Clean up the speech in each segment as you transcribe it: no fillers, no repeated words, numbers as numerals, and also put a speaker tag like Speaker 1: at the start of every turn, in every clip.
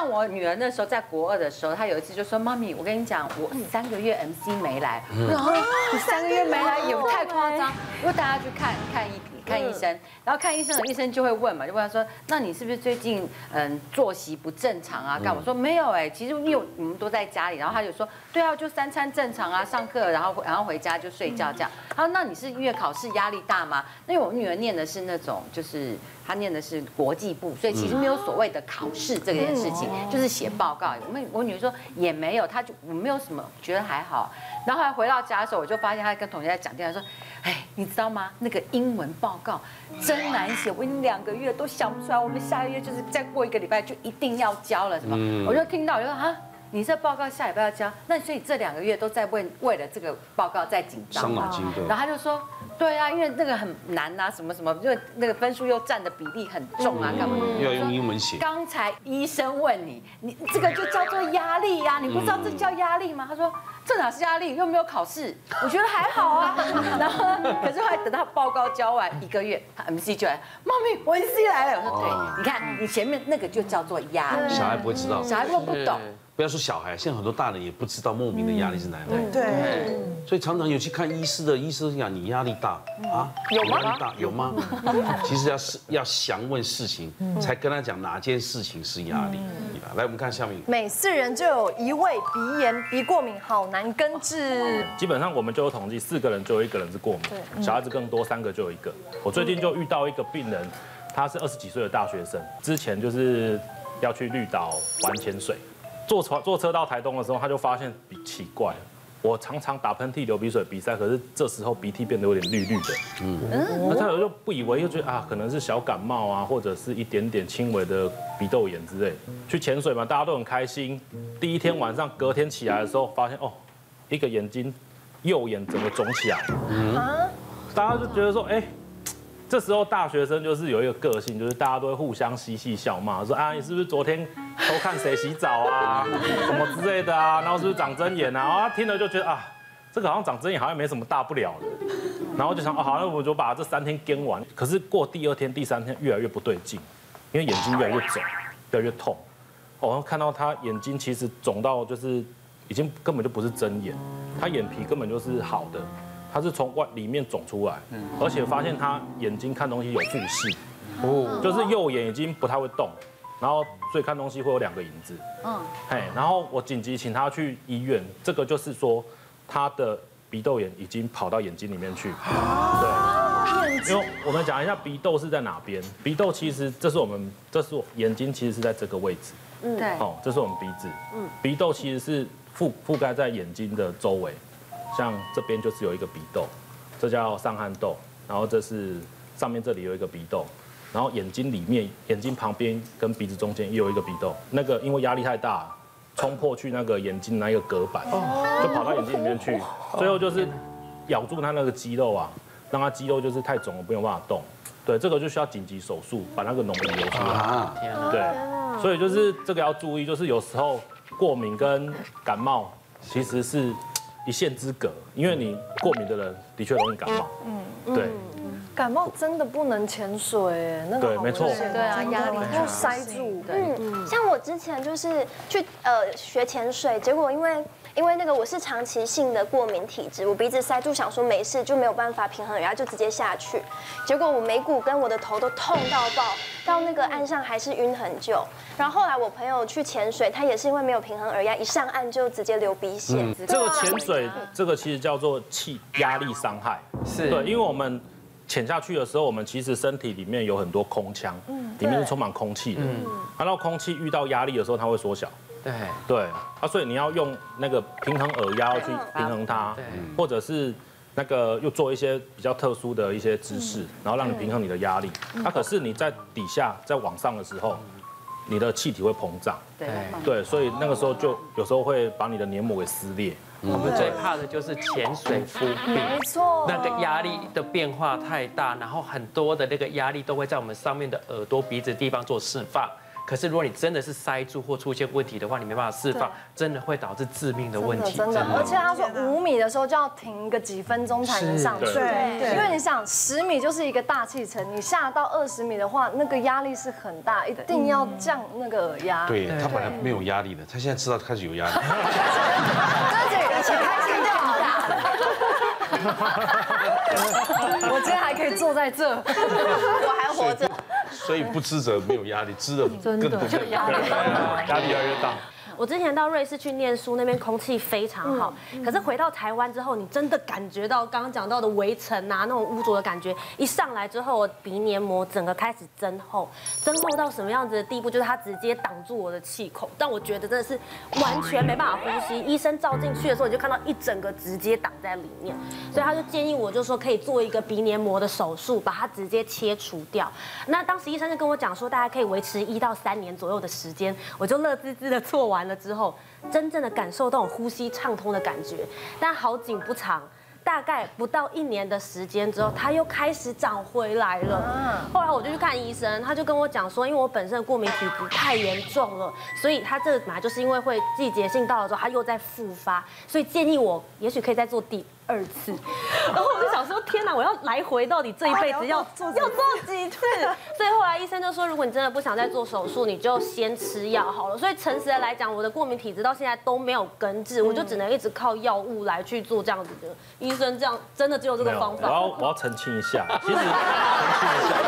Speaker 1: 我女儿那时候在国2的时候，她有一次就说：“妈咪，我跟你讲，我3个月 MC 没来。”然后你3个月没来也太夸张，我就带她去看医生，然后看医生，医生就会问嘛，就问他说：“那你是不是最近作息不正常啊？”干嘛？我说没有哎，其实因为我们都在家里，然后他就说：“对啊，就3餐正常啊，上课然后回家就睡觉这样。”他说：“那你是因为考试压力大吗？”因为我女儿念的是那种就是她念的是国际部，所以其实没有所谓的考试这件事情，就是写报告。我女儿说也没有，我没有什么觉得还好。然后后来回到家的时候，我就发现她跟同学在讲电话说：“哎，你知道吗？那个英文报告真难写，我已经2个月都想不出来，我们下个月就是再过1个礼拜就一定要交了什么。”我就听到我就说啊。你这报告下礼拜要交，那所以这2个月都在为了这个报告在紧张嘛。然后他就说，对啊，因为那个很难啊，什么什么，就那个分数又占的比例很重啊，干嘛？
Speaker 2: 又要用英文写。
Speaker 1: 刚才医生问你这个就叫做压力呀，你不知道这叫压力吗？他说这哪是压力，又没有考试，我觉得还好啊。然后可是后来等到报告交完1个月，他 MC 就来，妈咪，我 MC 来了。我说对，你看你前面那个就叫做压力，
Speaker 2: 小孩不会知道，
Speaker 1: 小孩不懂。
Speaker 2: 不要说小孩，现在很多大人也不知道莫名的压力是哪里来。
Speaker 3: 对，
Speaker 2: 所以常常有去看医师的，医师讲你压力大啊，
Speaker 1: 有吗？
Speaker 2: 压力大有吗？其实要详问事情，才跟他讲哪件事情是压力。来，我们看下面。
Speaker 3: 每4人就有1位鼻炎、鼻过敏，好难根治。
Speaker 4: 基本上我们就有统计，4个人就有1个人是过敏，小孩子更多，3个就有1个。我最近就遇到一个病人，他是20几岁的大学生，之前就是要去绿岛玩潜水。坐车到台东的时候，他就发现奇怪了，我常常打喷嚏、流鼻水、鼻塞，可是这时候鼻涕变得有点绿绿的。那他就不以为，又觉得啊，可能是小感冒啊，或者是一点点轻微的鼻窦炎之类。去潜水嘛，大家都很开心。第1天晚上，隔天起来的时候，发现哦，一个眼睛右眼整个肿起来。大家就觉得说，哎。这时候大学生就是有一个个性，就是大家都会互相嬉戏笑骂，说啊你是不是昨天偷看谁洗澡啊，什么之类的啊，然后是不是长针眼啊？然后他听了就觉得啊，这个好像长针眼好像没什么大不了的，然后就想哦好，那我就把这3天跟完。可是过第2天、第3天越来越不对劲，因为眼睛越来越肿，越来越痛。我看到他眼睛其实肿到就是已经根本就不是针眼，他眼皮根本就是好的。它是从里面肿出来，而且发现他眼睛看东西有复视，就是右眼已经不太会动，然后所以看东西会有2个影子，然后我紧急请他去医院，这个就是说他的鼻窦炎已经跑到眼睛里面去，对，因为我们讲一下鼻窦是在哪边，鼻窦其实这是眼睛其实是在这个位置，
Speaker 1: 对，
Speaker 4: 哦，这是我们鼻子，鼻窦其实是覆盖在眼睛的周围。像这边就是有一个鼻窦，这叫上颌窦，然后这是上面这里有一个鼻窦，然后眼睛里面、眼睛旁边跟鼻子中间也有一个鼻窦。那个因为压力太大，冲破去那个眼睛那一个隔板，就跑到眼睛里面去，最后就是咬住他那个肌肉啊，让他肌肉就是太肿了，没有办法动。对，这个就需要紧急手术，把那个脓流出来。对，所以就是这个要注意，就是有时候过敏跟感冒其实是一线之隔，因为你过敏的人的确容易感冒。对。
Speaker 3: 感冒真的不能潜水，那个
Speaker 4: 对，没错，
Speaker 1: 对啊，压力
Speaker 3: 要塞住。
Speaker 5: 像我之前就是去学潜水，结果因为那个我是长期性的过敏体质，我鼻子塞住，想说没事就没有办法平衡，然后就直接下去，结果我眉骨跟我的头都痛到爆，到那个岸上还是晕很久。然后后来我朋友去潜水，他也是因为没有平衡耳压，一上岸就直接流鼻血。
Speaker 4: 这个潜水这个其实叫做气压力伤害，
Speaker 6: 是
Speaker 4: 对，因为我们潜下去的时候，我们其实身体里面有很多空腔，里面是充满空气的。然后空气遇到压力的时候，它会缩小。对，所以你要用那个平衡耳压去平衡它，或者是那个又做一些比较特殊的一些姿势，然后让你平衡你的压力。可是你在底下在往上的时候，你的气体会膨胀。对，所以那个时候就有时候会把你的黏膜给撕裂。
Speaker 6: 我们最怕的就是潜水浮病，
Speaker 3: 没错，
Speaker 6: 那个压力的变化太大，然后很多的那个压力都会在我们上面的耳朵、鼻子地方做释放， 可是如果你真的是塞住或出现问题的话，你没办法释放，真的会导致致命的问题。
Speaker 3: 真的，而且他说5米的时候就要停个几分钟才能上去，因为你想10米就是一个大气层，你下到20米的话，那个压力是很大，一定要降那个耳压。
Speaker 2: 对他本来没有压力的，他现在知道开始有压力。
Speaker 3: 一起开心就好了。我今天还可以坐在这，
Speaker 5: 我还活着。
Speaker 2: 所以不知者没有压力，知的更多
Speaker 4: 压力越来越大。
Speaker 7: 我之前到瑞士去念书，那边空气非常好。可是回到台湾之后，你真的感觉到刚刚讲到的围城啊，那种污浊的感觉，一上来之后，我鼻黏膜整个开始增厚，增厚到什么样子的地步？就是它直接挡住我的气孔，但我觉得真的是完全没办法呼吸。医生照进去的时候，你就看到一整个直接挡在里面，所以他就建议我，就说可以做一个鼻黏膜的手术，把它直接切除掉。那当时医生就跟我讲说，大概可以维持1到3年左右的时间，我就乐滋滋的做完了之后，真正的感受到呼吸畅通的感觉，但好景不长，大概不到1年的时间之后，它又开始长回来了。后来我就去看医生，他就跟我讲说，因为我本身的过敏体质太严重了，所以他这个本来就是因为会季节性到了之后，它又在复发，所以建议我也许可以再做第2次。然后我就想说，天哪，我要来回到底这一辈子要做几次？所以后来医生就说，如果你真的不想再做手术，你就先吃药好了。所以诚实的来讲，我的过敏体质到现在都没有根治，我就只能一直靠药物来去做这样子的。医生这样真的只有这个方法？
Speaker 4: 我要澄清一下，其实澄清一下，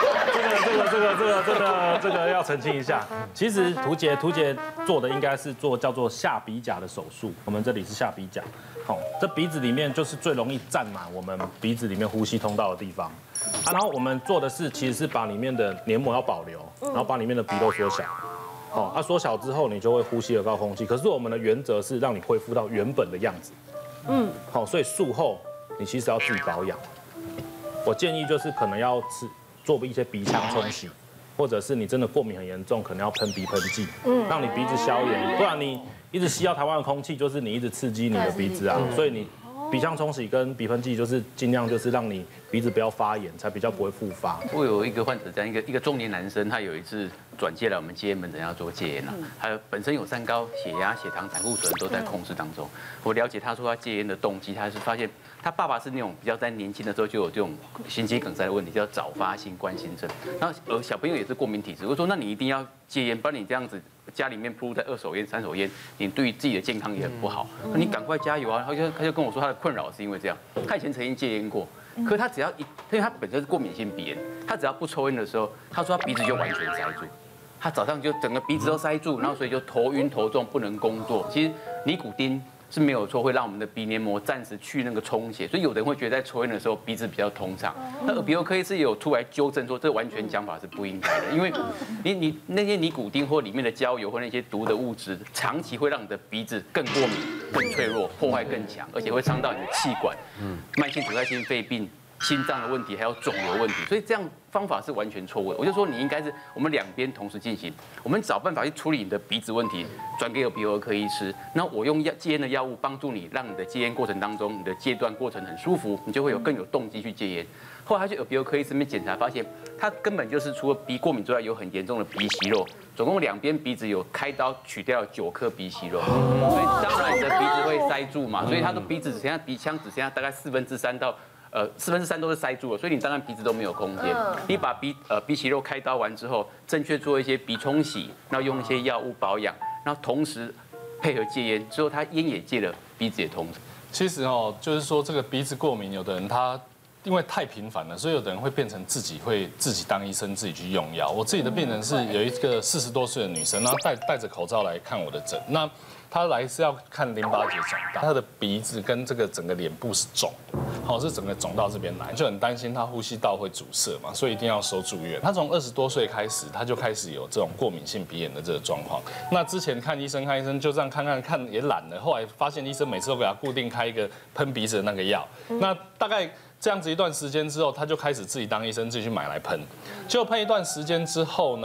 Speaker 4: 这个要澄清一下。其实涂杰做的应该是叫做下鼻甲的手术，我们这里是下鼻甲。好，这鼻子里面就是最容易占满我们鼻子里面呼吸通道的地方啊。然后我们做的其实是把里面的黏膜要保留，然后把里面的鼻窦缩小。好，缩小之后你就会呼吸得到空气。可是我们的原则是让你恢复到原本的样子。好，所以术后你其实要自己保养。我建议就是可能要做一些鼻腔冲洗，或者是你真的过敏很严重，可能要喷鼻喷剂，让你鼻子消炎，不然你一直吸到台湾的空气，就是你一直刺激你的鼻子啊，所以你鼻腔冲洗跟鼻喷剂就是尽量就是让你鼻子不要发炎，才比较不会复发。
Speaker 8: 我有一个患者，这样一个中年男生，他有一次转介来我们戒烟门诊要做戒烟了，他本身有三高、血压、血糖、胆固醇都在控制当中。我了解他说他戒烟的动机，他是发现他爸爸是那种比较在年轻的时候就有这种心肌梗塞的问题，叫早发性冠心症。然后小朋友也是过敏体质，我说那你一定要戒烟，不然你这样子家里面铺在2手烟、3手烟，你对于自己的健康也很不好。你赶快加油啊！他就跟我说他的困扰是因为这样，他以前曾经戒烟过。可是他只要因为他本身是过敏性鼻炎，他只要不抽烟的时候，他说他鼻子就完全塞住，他早上就整个鼻子都塞住，然后所以就头晕头重，不能工作。其实尼古丁是没有错，会让我们的鼻黏膜暂时去那个充血，所以有的人会觉得在抽烟的时候鼻子比较通畅。那耳鼻喉科医师也有出来纠正说，这完全讲法是不应该的，因为你那些尼古丁或里面的焦油或那些毒的物质，长期会让你的鼻子更过敏、更脆弱、破坏更强，而且会伤到你的气管，慢性阻塞性肺病。心脏的问题，还有肿瘤问题，所以这样方法是完全错误的。我就说你应该是我们两边同时进行，我们找办法去处理你的鼻子问题，转给耳鼻喉科医师。那我用戒烟的药物帮助你，让你的戒烟过程当中，你的戒断过程很舒服，你就会更有动机去戒烟。后来他去耳鼻喉科医师那边检查，发现他根本就是除了鼻过敏之外，有很严重的鼻息肉，总共两边鼻子有开刀取掉了9颗鼻息肉，所以当然你的鼻子会塞住嘛，所以他的鼻子只剩下鼻腔只剩下大概3/4到。4/3都是塞住了，所以你当然鼻子都没有空间。你把鼻息肉开刀完之后，正确做一些鼻冲洗，然后用一些药物保养，然后同时配合戒烟，之后他烟也戒了，鼻子也通了。
Speaker 9: 其实就是说这个鼻子过敏，有的人他因为太频繁了，所以有的人会变成自己当医生，自己去用药。我自己的病人是有一个40多岁的女生，然后戴着口罩来看我的诊。那她来是要看淋巴结肿大，她的鼻子跟这个整个脸部是肿，是整个肿到这边来，就很担心她呼吸道会阻塞嘛，所以一定要收住院。她从20多岁开始，她就开始有这种过敏性鼻炎的这个状况。那之前看医生就这样看也懒了，后来发现医生每次都给她固定开一个喷鼻子的那个药，那大概。这样子一段时间之后，他就开始自己当医生，自己去买来喷。结果喷一段时间之后呢，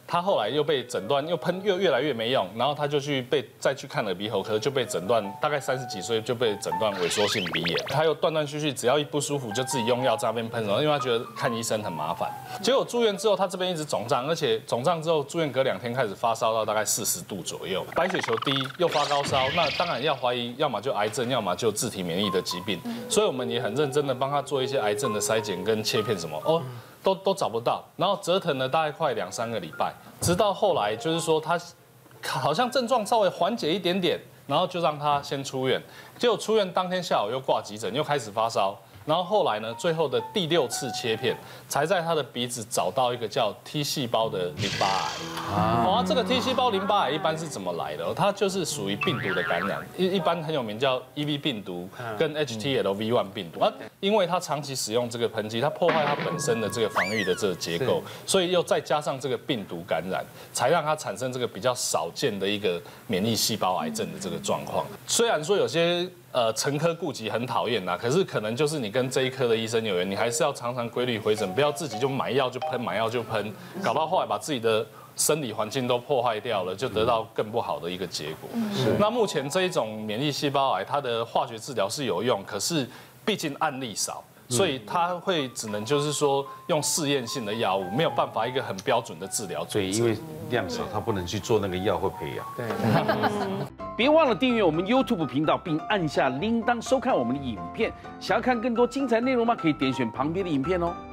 Speaker 9: 他后来又被诊断又喷越来越没用，然后他就再去看耳鼻喉科，就被诊断大概30几岁就被诊断萎缩性鼻炎。他又断断续续，只要一不舒服就自己用药在那边喷，然后因为他觉得看医生很麻烦。结果住院之后，他这边一直肿胀，而且肿胀之后住院隔2天开始发烧到大概40度左右，白血球低又发高烧，那当然要怀疑，要么就癌症，要么就自体免疫的疾病。所以我们也很认真的帮他做一些癌症的筛检跟切片什么哦。都找不到，然后折腾了大概快2-3个礼拜，直到后来就是说他好像症状稍微缓解一点点，然后就让他先出院，结果出院当天下午又挂急诊，又开始发烧，然后后来呢，最后的第6次切片才在他的鼻子找到一个叫 T 细胞的淋巴癌。这个 T 细胞淋巴癌一般是怎么来的？它就是属于病毒的感染，一般很有名叫 EB 病毒跟 HTLV1 病毒。因为它长期使用这个喷剂，它破坏它本身的这个防御的这个结构，所以又再加上这个病毒感染，才让它产生这个比较少见的一个免疫细胞癌症的这个状况。虽然说有些陈科顾及很讨厌呐，可是可能就是你跟这一科的医生有缘，你还是要常常规律回诊，不要自己就买药就喷，买药就喷，搞到后来把自己的生理环境都破坏掉了，就得到更不好的一个结果。那目前这一种免疫细胞癌，它的化学治疗是有用，可是毕竟案例少。所以它会只能就是说用试验性的药物，没有办法一个很标准的治疗。
Speaker 2: 对，因为量少，它不能去做那个药或培养。对。别忘了订阅我们 YouTube 频道，并按下铃铛收看我们的影片。想要看更多精彩内容吗？可以点选旁边的影片哦。